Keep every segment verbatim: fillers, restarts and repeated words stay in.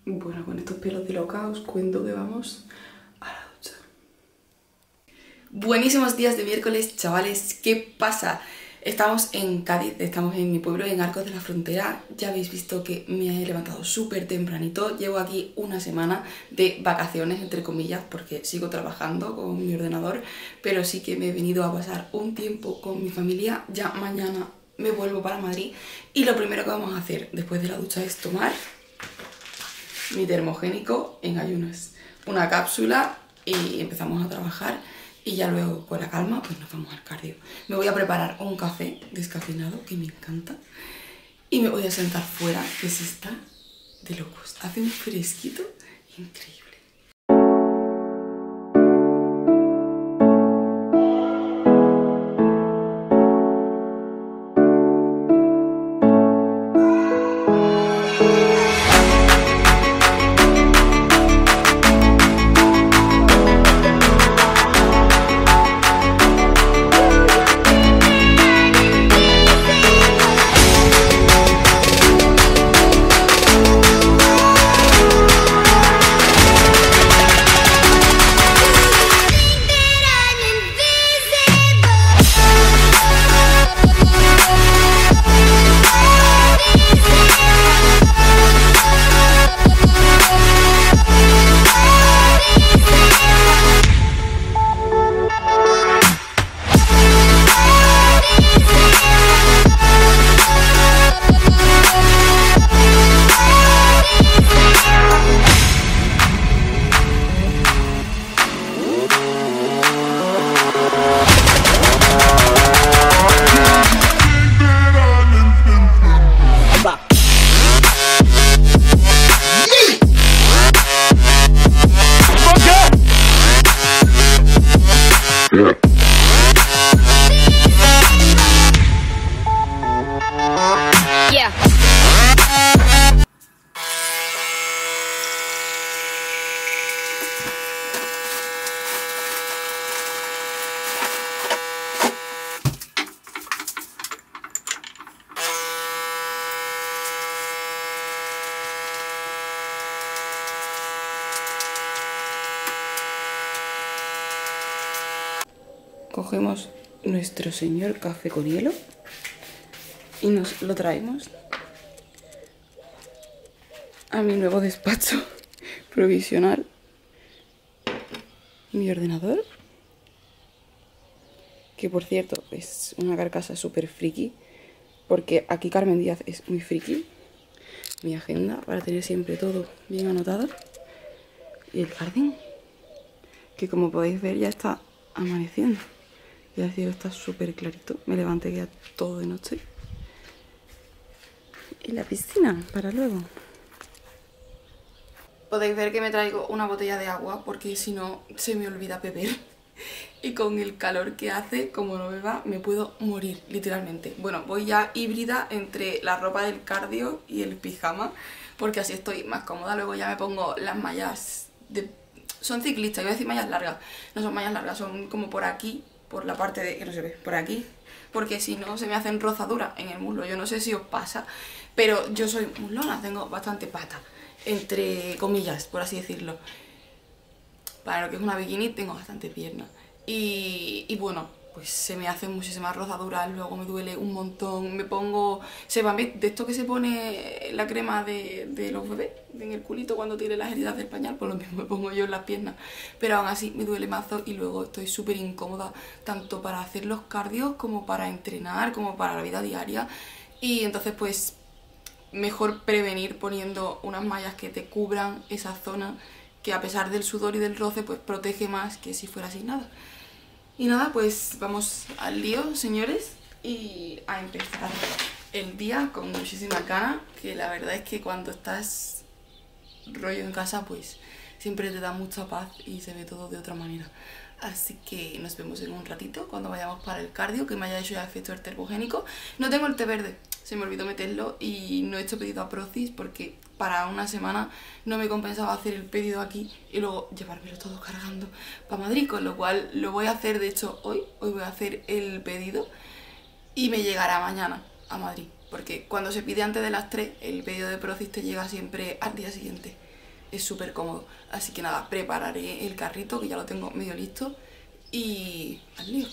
Bueno, con estos pelos de loca os cuento que vamos a la ducha. Buenísimos días de miércoles, chavales. ¿Qué pasa? Estamos en Cádiz, estamos en mi pueblo, en Arcos de la Frontera. Ya habéis visto que me he levantado súper tempranito. Llevo aquí una semana de vacaciones, entre comillas, porque sigo trabajando con mi ordenador, pero sí que me he venido a pasar un tiempo con mi familia. Ya mañana me vuelvo para Madrid y lo primero que vamos a hacer después de la ducha es tomar mi termogénico en ayunas, una cápsula, y empezamos a trabajar. Y ya luego, con la calma, pues nos vamos al cardio. Me voy a preparar un café descafeinado, que me encanta. Y me voy a sentar fuera, que se está de locos. Hace un fresquito increíble. Cogemos nuestro señor café con hielo y nos lo traemos a mi nuevo despacho provisional. Mi ordenador, que por cierto es una carcasa súper friki, porque aquí Carmen Díaz es muy friki. Mi agenda para tener siempre todo bien anotado. Y el jardín, que como podéis ver ya está amaneciendo. Y el cielo está súper clarito. Me levanté ya todo de noche. Y la piscina para luego. Podéis ver que me traigo una botella de agua porque si no se me olvida beber. Y con el calor que hace, como no beba, me puedo morir, literalmente. Bueno, voy ya híbrida entre la ropa del cardio y el pijama, porque así estoy más cómoda. Luego ya me pongo las mallas de... Son ciclistas, iba a decir mallas largas. No son mallas largas, son como por aquí, por la parte de... que no se ve, por aquí. Porque si no se me hacen rozaduras en el muslo. Yo no sé si os pasa, pero yo soy muslona, tengo bastante pata, entre comillas, por así decirlo. Para lo que es una bikini tengo bastante pierna. Y, y bueno, pues se me hacen muchísimas rozaduras, luego me duele un montón. Me pongo Sebamed, de esto que se pone la crema de, de los bebés en el culito cuando tiene las heridas del pañal, pues lo mismo me pongo yo en las piernas. Pero aún así me duele mazo y luego estoy súper incómoda, tanto para hacer los cardios como para entrenar, como para la vida diaria. Y entonces pues mejor prevenir poniendo unas mallas que te cubran esa zona, que a pesar del sudor y del roce pues protege más que si fuera sin nada. Y nada, pues vamos al lío, señores, y a empezar el día con muchísima gana, que la verdad es que cuando estás rollo en casa pues siempre te da mucha paz y se ve todo de otra manera. Así que nos vemos en un ratito cuando vayamos para el cardio, que me haya hecho ya efecto el termogénico. No tengo el té verde, se me olvidó meterlo y no he hecho pedido a Procis porque para una semana no me compensaba hacer el pedido aquí y luego llevármelo todo cargando para Madrid, con lo cual lo voy a hacer, de hecho hoy, hoy voy a hacer el pedido y me llegará mañana a Madrid, porque cuando se pide antes de las tres el pedido de Procis te llega siempre al día siguiente. es súper cómodo. Así que nada, prepararé el carrito, que ya lo tengo medio listo, y al lío.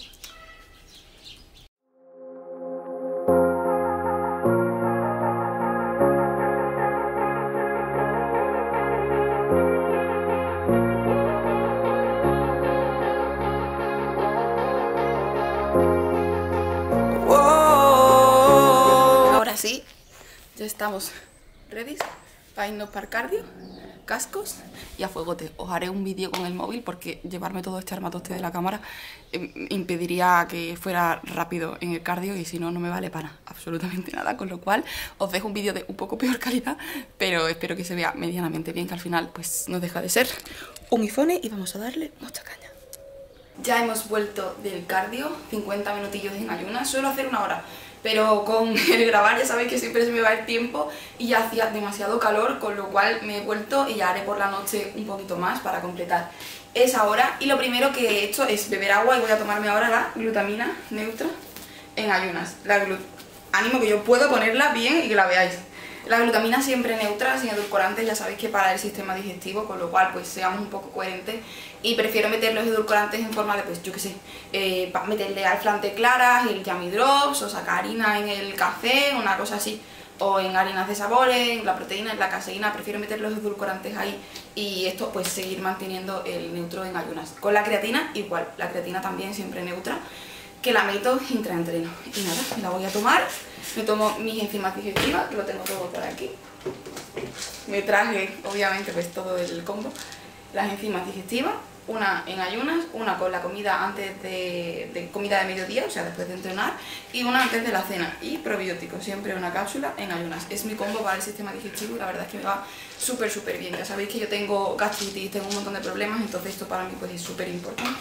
Ahora sí, ya estamos ready para irnos para el cardio, cascos y a fuegote. Os haré un vídeo con el móvil porque llevarme todo este armatoste de la cámara eh, impediría que fuera rápido en el cardio, y si no, no me vale para absolutamente nada, con lo cual os dejo un vídeo de un poco peor calidad, pero espero que se vea medianamente bien, que al final pues no deja de ser un iPhone, y vamos a darle mucha caña. Ya hemos vuelto del cardio, cincuenta minutillos en ayunas, suelo hacer una hora, pero con el grabar ya sabéis que siempre se me va el tiempo y ya hacía demasiado calor, con lo cual me he vuelto y ya haré por la noche un poquito más para completar esa hora. Y lo primero que he hecho es beber agua, y voy a tomarme ahora la glutamina neutra en ayunas. La glut Ánimo, que yo puedo ponerla bien y que la veáis. La glutamina siempre neutra, sin edulcorantes, ya sabéis que para el sistema digestivo, con lo cual pues seamos un poco coherentes, y prefiero meter los edulcorantes en forma de, pues yo qué sé, eh, para meterle al flan de claras, el yummy drops, o sacar harina en el café, una cosa así, o en harinas de sabores, en la proteína, en la caseína, prefiero meter los edulcorantes ahí, y esto pues seguir manteniendo el neutro en ayunas. Con la creatina igual, la creatina también siempre neutra, que la meto intraentreno. Y nada, me la voy a tomar. Me tomo mis enzimas digestivas, que lo tengo todo por aquí. Me traje, obviamente, pues todo el combo. Las enzimas digestivas, una en ayunas, una con la comida antes de, de comida de mediodía, o sea, después de entrenar, y una antes de la cena. Y probióticos, siempre una cápsula en ayunas. Es mi combo para el sistema digestivo y la verdad es que me va súper, súper bien. Ya sabéis que yo tengo gastritis, tengo un montón de problemas, entonces esto para mí pues es súper importante.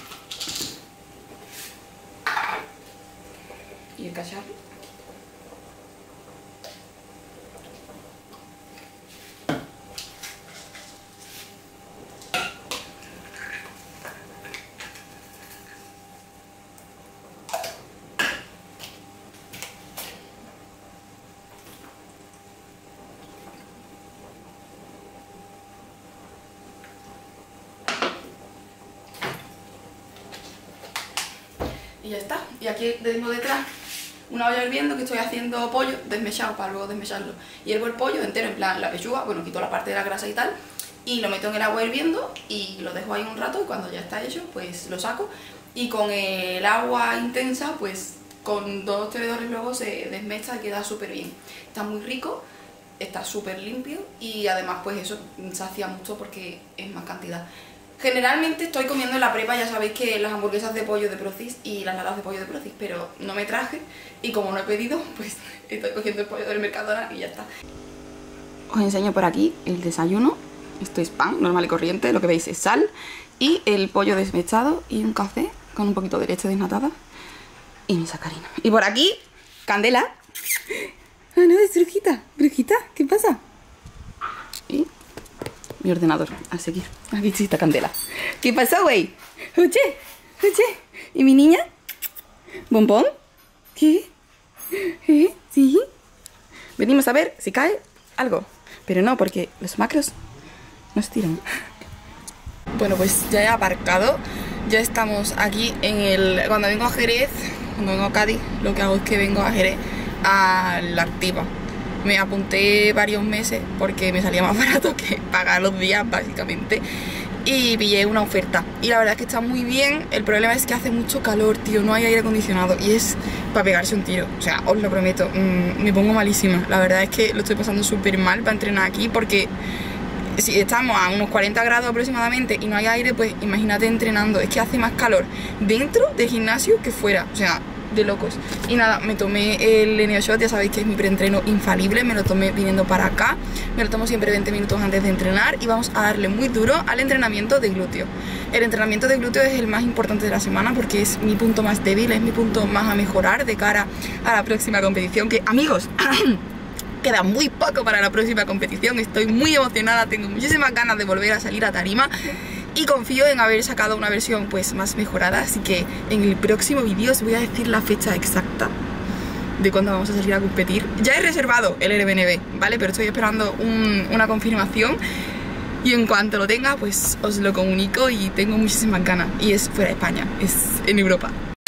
Y el cacharro. Y ya está. Y aquí tengo detrás una olla hirviendo, que estoy haciendo pollo desmechado para luego desmecharlo. Hiervo el pollo entero, en plan la pechuga, bueno, quito la parte de la grasa y tal, y lo meto en el agua hirviendo y lo dejo ahí un rato, y cuando ya está hecho pues lo saco, y con el agua intensa pues con dos tenedores luego se desmecha y queda súper bien. Está muy rico, está súper limpio, y además pues eso sacia mucho porque es más cantidad. Generalmente estoy comiendo en la prepa, ya sabéis que las hamburguesas de pollo de Procis y las latas de pollo de Procis, pero no me traje, y como no he pedido, pues estoy cogiendo el pollo del Mercadona y ya está. Os enseño por aquí el desayuno. Esto es pan normal y corriente, lo que veis es sal, y el pollo desmechado y un café con un poquito de leche desnatada y mi sacarina. Y por aquí, Candela. Ah, no, es Brujita. Brujita, ¿qué pasa? Y mi ordenador, a seguir. Aquí está Candela. ¿Qué pasó, güey? Oye, oye. ¿Y mi niña? ¿Bombón? ¿Qué? ¿Eh? ¿Sí? Venimos a ver si cae algo. Pero no, porque los macros nos tiran. Bueno, pues ya he aparcado. Ya estamos aquí en el... Cuando vengo a Jerez, cuando vengo a Cádiz, lo que hago es que vengo a Jerez a la Activa. Me apunté varios meses porque me salía más barato que pagar los días, básicamente. Y pillé una oferta. Y la verdad es que está muy bien. El problema es que hace mucho calor, tío. No hay aire acondicionado. Y es para pegarse un tiro. O sea, os lo prometo. Mmm, me pongo malísima. La verdad es que lo estoy pasando súper mal para entrenar aquí. Porque si estamos a unos cuarenta grados aproximadamente y no hay aire, pues imagínate entrenando. Es que hace más calor dentro del gimnasio que fuera. O sea, de locos. Y nada, me tomé el Eneoshot, ya sabéis que es mi preentreno infalible, me lo tomé viniendo para acá, me lo tomo siempre veinte minutos antes de entrenar, y vamos a darle muy duro al entrenamiento de glúteo. El entrenamiento de glúteo es el más importante de la semana porque es mi punto más débil, es mi punto más a mejorar de cara a la próxima competición, que, amigos, queda muy poco para la próxima competición. Estoy muy emocionada, tengo muchísimas ganas de volver a salir a tarima y confío en haber sacado una versión pues más mejorada, así que en el próximo vídeo os voy a decir la fecha exacta de cuándo vamos a salir a competir. Ya he reservado el Airbnb, ¿vale? Pero estoy esperando un, una confirmación Y en cuanto lo tenga, pues os lo comunico y tengo muchísimas ganas. Y es fuera de España, es en Europa.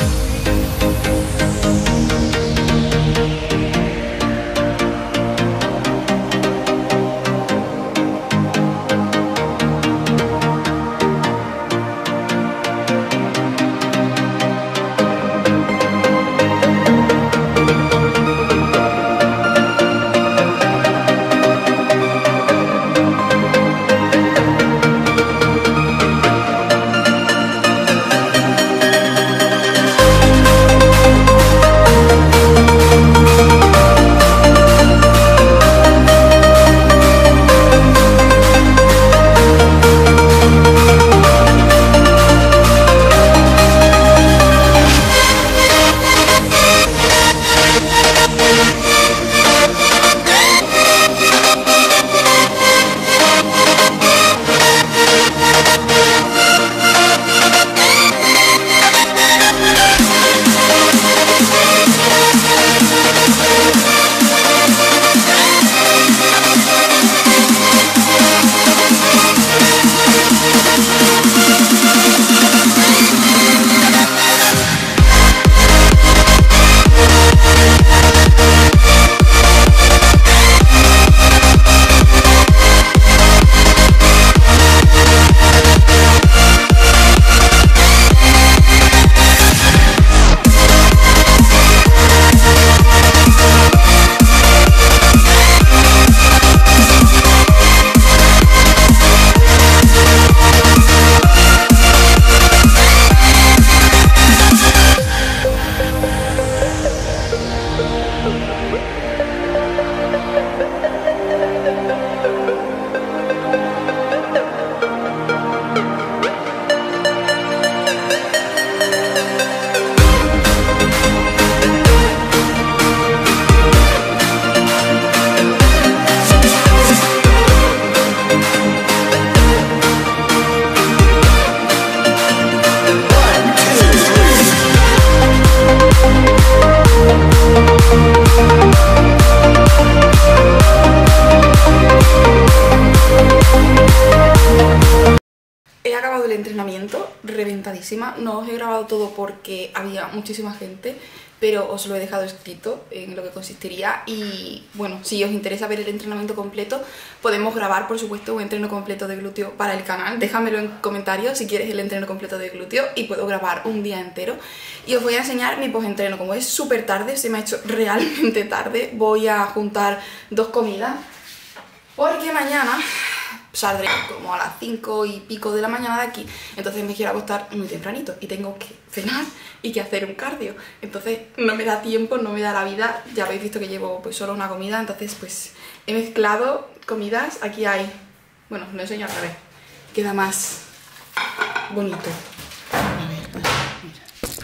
El entrenamiento reventadísima. No os he grabado todo porque había muchísima gente, pero os lo he dejado escrito en lo que consistiría. Y bueno, si os interesa ver el entrenamiento completo, podemos grabar, por supuesto, un entreno completo de glúteo para el canal. Déjamelo en comentarios si quieres el entreno completo de glúteo y puedo grabar un día entero. Y os voy a enseñar mi post-entreno. Como es súper tarde, se me ha hecho realmente tarde, voy a juntar dos comidas porque mañana saldré como a las cinco y pico de la mañana de aquí, entonces me quiero acostar muy tempranito y tengo que cenar y que hacer un cardio, entonces no me da tiempo, no me da la vida. Ya habéis visto que llevo pues solo una comida, entonces pues he mezclado comidas. Aquí hay, bueno, lo enseño otra vez, queda más bonito. A ver, pues, mira.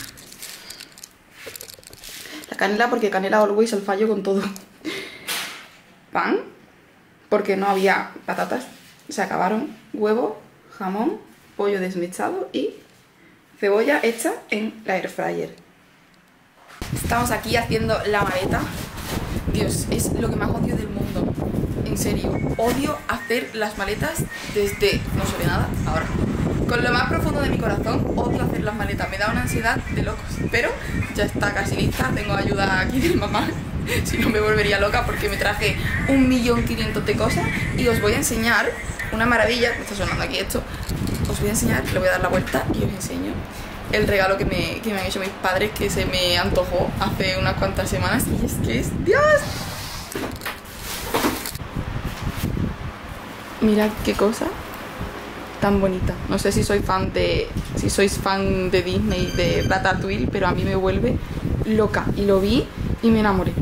La canela, porque canela always al fallo con todo. Pan, porque no había patatas, se acabaron. Huevo, jamón, pollo desmechado y cebolla hecha en la air fryer. Estamos aquí haciendo la maleta. Dios, es lo que más odio del mundo. En serio, odio hacer las maletas desde no se ve nada ahora. Con lo más profundo de mi corazón, odio hacer las maletas. Me da una ansiedad de locos. Pero ya está casi lista. Tengo ayuda aquí de mamá. Si no me volvería loca porque me traje un millón quinientos de cosas. Y os voy a enseñar una maravilla. Me está sonando aquí esto. Os voy a enseñar, le voy a dar la vuelta y os enseño el regalo que me, que me han hecho mis padres, que se me antojó hace unas cuantas semanas. Y es que es... ¡Dios! Mirad qué cosa tan bonita. No sé si soy fan de... Si sois fan de Disney, de Ratatouille, pero a mí me vuelve loca. Y lo vi y me enamoré.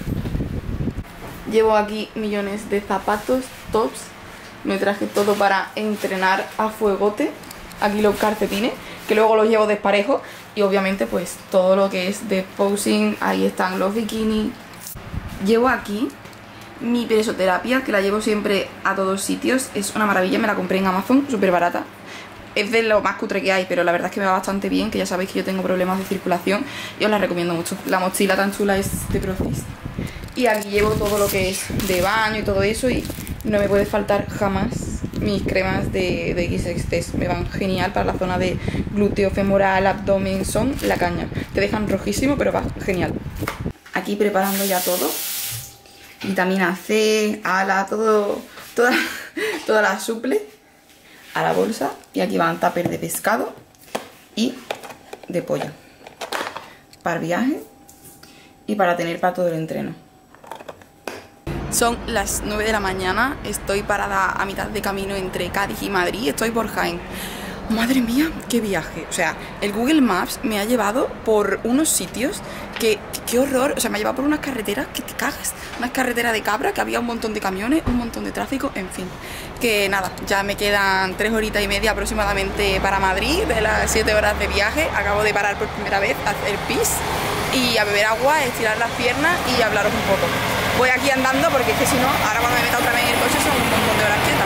Llevo aquí millones de zapatos, tops. Me traje todo para entrenar a fuegote. Aquí los calcetines, que luego los llevo desparejo. Y obviamente pues todo lo que es de posing. Ahí están los bikinis. Llevo aquí mi presoterapia, que la llevo siempre a todos sitios. Es una maravilla, me la compré en Amazon, súper barata. Es de lo más cutre que hay, pero la verdad es que me va bastante bien, que ya sabéis que yo tengo problemas de circulación y os la recomiendo mucho. La mochila tan chula es de Procis. Y aquí llevo todo lo que es de baño y todo eso, y no me puede faltar jamás mis cremas de, de X X Test. Me van genial para la zona de glúteo, femoral, abdomen, son la caña. Te dejan rojísimo, pero va genial. Aquí preparando ya todo. Vitamina C, ala, todo, toda, toda la suple a la bolsa. Y aquí van tupper de pescado y de pollo. Para el viaje y para tener para todo el entreno. Son las nueve de la mañana, estoy parada a mitad de camino entre Cádiz y Madrid, estoy por Jaén. Madre mía, qué viaje. O sea, el Google Maps me ha llevado por unos sitios que, que qué horror. O sea, me ha llevado por unas carreteras que te cagas. Unas carreteras de cabra, que había un montón de camiones, un montón de tráfico, en fin. Que nada, ya me quedan tres horitas y media aproximadamente para Madrid, de las siete horas de viaje. Acabo de parar por primera vez a hacer pis y a beber agua, estirar las piernas y hablaros un poco. Voy aquí andando porque es que si no, ahora cuando me meta otra vez en el coche son un montón de horas quietas.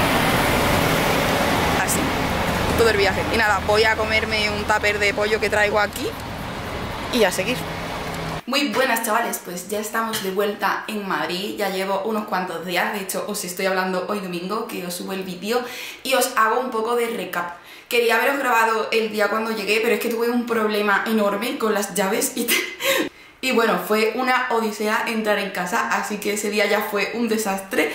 Así, todo el viaje. Y nada, voy a comerme un tupper de pollo que traigo aquí y a seguir. Muy buenas chavales, pues ya estamos de vuelta en Madrid, ya llevo unos cuantos días, de hecho os estoy hablando hoy domingo que os subo el vídeo y os hago un poco de recap. Quería haberos grabado el día cuando llegué, pero es que tuve un problema enorme con las llaves y... Y bueno, fue una odisea entrar en casa, así que ese día ya fue un desastre.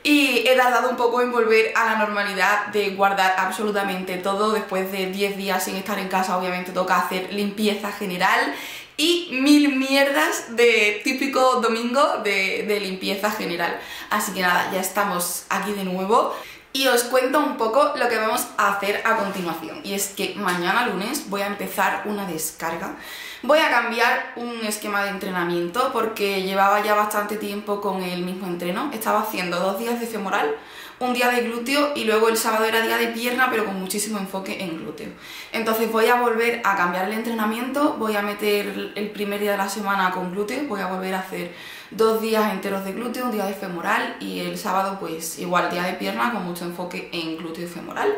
Y he tardado un poco en volver a la normalidad de guardar absolutamente todo. Después de diez días sin estar en casa, obviamente toca hacer limpieza general y mil mierdas de típico domingo de, de limpieza general. Así que nada, ya estamos aquí de nuevo. Y os cuento un poco lo que vamos a hacer a continuación. Y es que mañana lunes voy a empezar una descarga. Voy a cambiar un esquema de entrenamiento porque llevaba ya bastante tiempo con el mismo entreno. Estaba haciendo dos días de femoral, un día de glúteo y luego el sábado era día de pierna, pero con muchísimo enfoque en glúteo. Entonces voy a volver a cambiar el entrenamiento, voy a meter el primer día de la semana con glúteo, voy a volver a hacer dos días enteros de glúteo, un día de femoral y el sábado pues igual día de pierna con mucho enfoque en glúteo y femoral.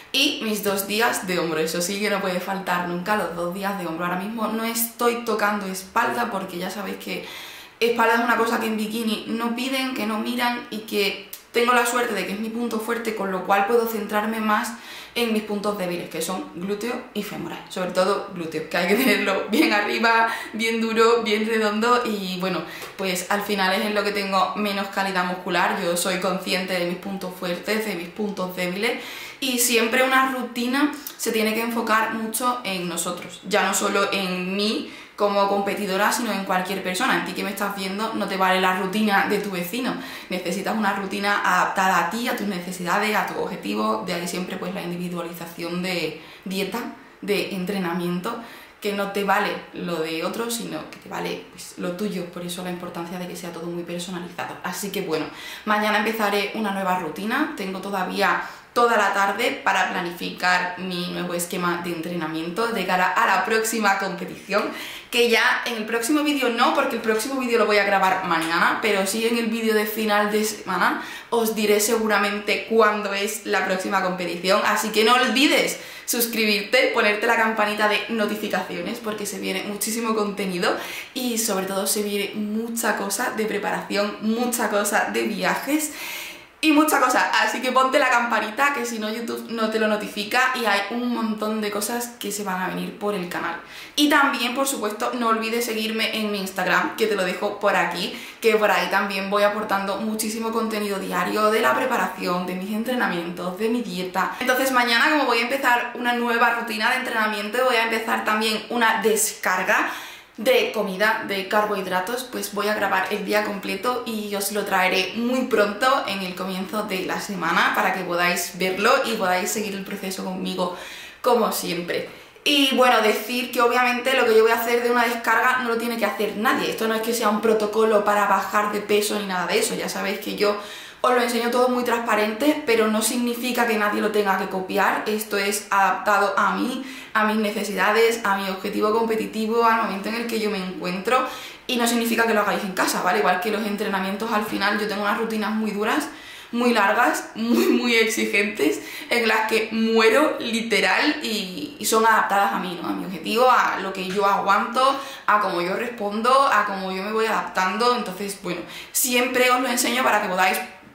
Y mis dos días de hombro, eso sí que no puede faltar nunca, los dos días de hombro. Ahora mismo no estoy tocando espalda porque ya sabéis que espalda es una cosa que en bikini no piden, que no miran y que tengo la suerte de que es mi punto fuerte, con lo cual puedo centrarme más en mis puntos débiles, que son glúteo y femoral, sobre todo glúteo, que hay que tenerlo bien arriba, bien duro, bien redondo y bueno, pues al final es en lo que tengo menos calidad muscular. Yo soy consciente de mis puntos fuertes, de mis puntos débiles y siempre una rutina se tiene que enfocar mucho en nosotros, ya no solo en mí como competidora, sino en cualquier persona. En ti que me estás viendo no te vale la rutina de tu vecino, necesitas una rutina adaptada a ti, a tus necesidades, a tu objetivo. De ahí siempre pues la individualización de dieta, de entrenamiento, que no te vale lo de otros, sino que te vale pues, lo tuyo. Por eso la importancia de que sea todo muy personalizado. Así que bueno, mañana empezaré una nueva rutina, tengo todavía toda la tarde para planificar mi nuevo esquema de entrenamiento de cara a la próxima competición, que ya en el próximo vídeo no, porque el próximo vídeo lo voy a grabar mañana, pero sí en el vídeo de final de semana os diré seguramente cuándo es la próxima competición, así que no olvides suscribirte, ponerte la campanita de notificaciones porque se viene muchísimo contenido y sobre todo se viene mucha cosa de preparación, mucha cosa de viajes y mucha cosa, así que ponte la campanita que si no YouTube no te lo notifica y hay un montón de cosas que se van a venir por el canal. Y también, por supuesto, no olvides seguirme en mi Instagram, que te lo dejo por aquí, que por ahí también voy aportando muchísimo contenido diario de la preparación, de mis entrenamientos, de mi dieta. Entonces mañana, como voy a empezar una nueva rutina de entrenamiento, voy a empezar también una descarga de comida, de carbohidratos, pues voy a grabar el día completo y os lo traeré muy pronto en el comienzo de la semana para que podáis verlo y podáis seguir el proceso conmigo como siempre. Y bueno, decir que obviamente lo que yo voy a hacer de una descarga no lo tiene que hacer nadie. Esto no es que sea un protocolo para bajar de peso ni nada de eso, ya sabéis que yo os lo enseño todo muy transparente, pero no significa que nadie lo tenga que copiar. Esto es adaptado a mí, a mis necesidades, a mi objetivo competitivo, al momento en el que yo me encuentro, y no significa que lo hagáis en casa, ¿vale? Igual que los entrenamientos, al final yo tengo unas rutinas muy duras, muy largas, muy muy exigentes, en las que muero literal y, y son adaptadas a mí, ¿no? A mi objetivo, a lo que yo aguanto, a cómo yo respondo, a cómo yo me voy adaptando. Entonces, bueno, siempre os lo enseño para que podáis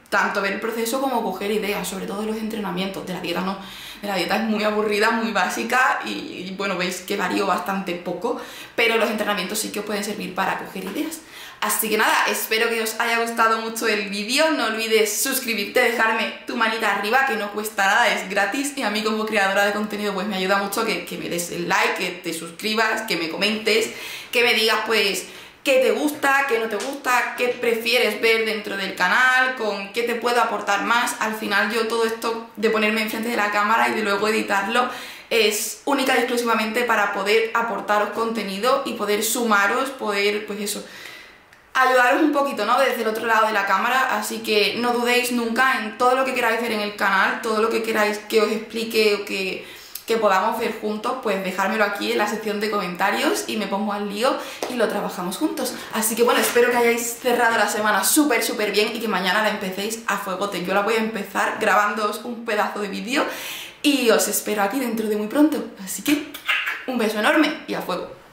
tanto ver el proceso como coger ideas, sobre todo de los entrenamientos. De la dieta no, de la dieta es muy aburrida, muy básica y, y bueno, veis que varío bastante poco, pero los entrenamientos sí que os pueden servir para coger ideas. Así que nada, espero que os haya gustado mucho el vídeo, no olvides suscribirte, dejarme tu manita arriba, que no cuesta nada, es gratis, y a mí como creadora de contenido pues me ayuda mucho que, que me des el like, que te suscribas, que me comentes, que me digas pues qué te gusta, qué no te gusta, qué prefieres ver dentro del canal, con qué te puedo aportar más. Al final yo todo esto de ponerme enfrente de la cámara y de luego editarlo es única y exclusivamente para poder aportaros contenido y poder sumaros, poder pues eso, ayudaros un poquito, ¿no? Desde el otro lado de la cámara, así que no dudéis nunca en todo lo que queráis ver en el canal, todo lo que queráis que os explique o que, que podamos ver juntos, pues dejármelo aquí en la sección de comentarios y me pongo al lío y lo trabajamos juntos. Así que bueno, espero que hayáis cerrado la semana súper súper bien y que mañana la empecéis a fuegote. Yo la voy a empezar grabándoos un pedazo de vídeo y os espero aquí dentro de muy pronto. Así que un beso enorme y a fuego.